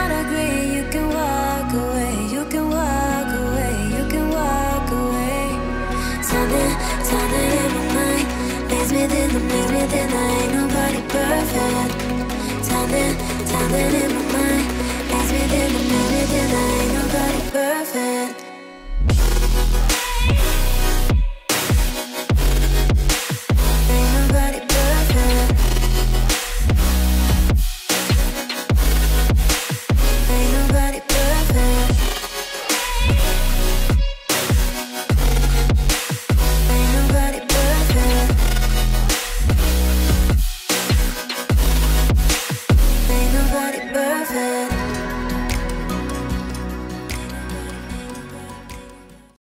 not agree, you can walk away, you can walk away, you can walk away. Something in my mind leaves me then ain't nobody perfect. Something in my mind leaves me then ain't